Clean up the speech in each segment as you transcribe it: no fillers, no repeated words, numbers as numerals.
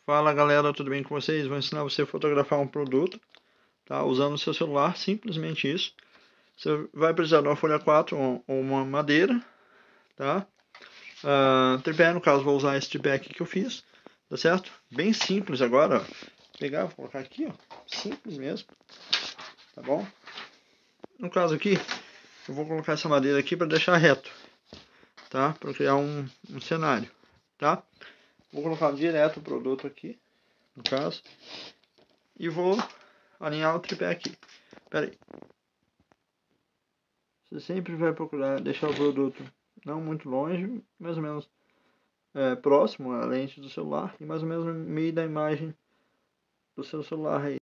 Fala galera, tudo bem com vocês? Vou ensinar você a fotografar um produto, tá? Usando o seu celular, simplesmente isso. Você vai precisar de uma folha 4 ou uma madeira, tá? Tripé, no caso, vou usar esse tripé aqui que eu fiz, tá certo? Bem simples agora, ó. Pegar, vou colocar aqui, ó. Simples mesmo, tá bom? No caso aqui, eu vou colocar essa madeira aqui para deixar reto, tá? Para criar um cenário, tá? Vou colocar direto o produto aqui, no caso, e vou alinhar o tripé aqui. Pera aí. Você sempre vai procurar deixar o produto não muito longe, mais ou menos próximo à lente do celular e mais ou menos no meio da imagem do seu celular aí.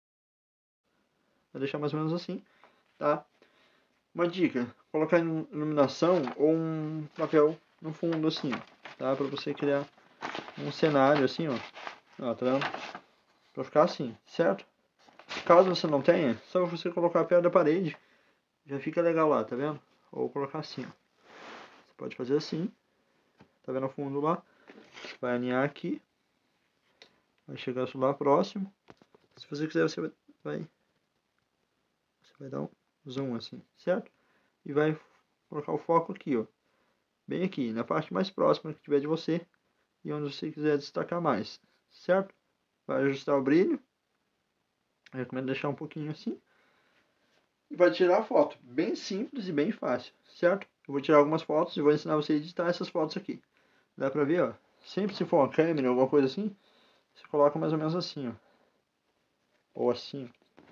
Vai deixar mais ou menos assim, tá? Uma dica, colocar iluminação ou um papel no fundo assim, ó, tá? Para você criar um cenário assim, ó, tá vendo? Para ficar assim, certo? Caso você não tenha, só você colocar perto da parede, já fica legal lá, tá vendo? Ou colocar assim, ó. Você pode fazer assim, tá vendo o fundo lá? Vai alinhar aqui, vai chegar lá próximo. Se você quiser, você vai dar um zoom assim, certo? E vai colocar o foco aqui, ó, bem aqui, na parte mais próxima que tiver de você e onde você quiser destacar mais, certo? Vai ajustar o brilho, eu recomendo deixar um pouquinho assim, e vai tirar a foto, bem simples e bem fácil, certo? Eu vou tirar algumas fotos e vou ensinar você a editar essas fotos aqui. Dá pra ver, ó, sempre se for uma câmera ou alguma coisa assim, você coloca mais ou menos assim, ó, ou assim,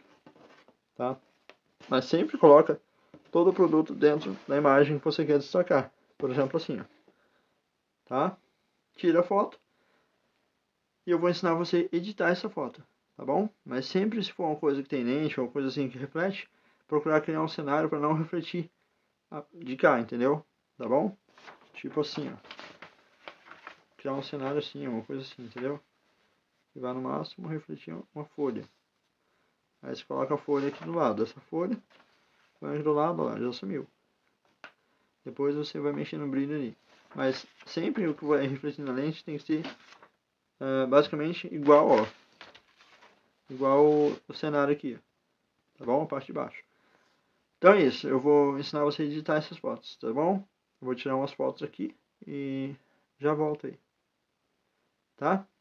tá? Mas sempre coloca todo o produto dentro da imagem que você quer destacar. Por exemplo, assim, ó, tá? Tira a foto e eu vou ensinar você a editar essa foto, tá bom? Mas sempre se for uma coisa que tem lente ou coisa assim que reflete, procurar criar um cenário para não refletir de cá, entendeu? Tá bom? Tipo assim, ó. Criar um cenário assim, uma coisa assim, entendeu? E vai no máximo refletir uma folha. Aí você coloca a folha aqui do lado. Essa folha, vai do lado, ó, já sumiu. Depois você vai mexer no brilho ali. Mas sempre o que vai refletir na lente tem que ser basicamente igual, ó. Igual o cenário aqui, ó, tá bom? A parte de baixo. Então é isso, eu vou ensinar você a editar essas fotos, tá bom? Eu vou tirar umas fotos aqui e já volto aí, tá?